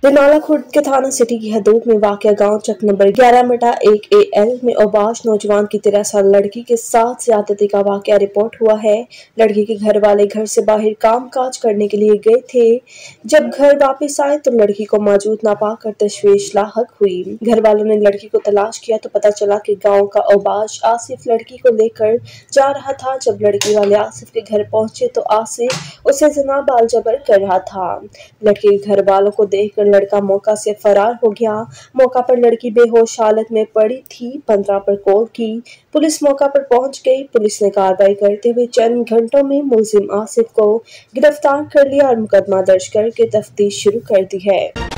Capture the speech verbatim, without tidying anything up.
रिनाला खुर्द के थाना सिटी की हदूद में वाक़या गांव चक नंबर ग्यारह मटा एक ए एल में अबाश नौजवान की तेरह साल लड़की के साथ ज्यादती का वाक़या रिपोर्ट हुआ है। लड़की के घर वाले घर से बाहर काम काज करने के लिए गए थे। जब घर वापस आए तो लड़की को मौजूद ना पाकर तशवीश लाहक हुई। घर वालों ने लड़की को तलाश किया तो पता चला कि गाँव का अबाश आसिफ लड़की को लेकर जा रहा था। जब लड़की वाले आसिफ के घर पहुंचे तो आसिफ उसे जना बाल जबर कर रहा था। लड़की के घर वालों को देखकर लड़का मौका से फरार हो गया। मौका पर लड़की बेहोश हालत में पड़ी थी। पंद्रह पर कॉल की। पुलिस मौका पर पहुंच गई। पुलिस ने कार्रवाई करते हुए चंद घंटों में मुलजिम आसिफ को गिरफ्तार कर लिया और मुकदमा दर्ज करके तफ्तीश शुरू कर दी है।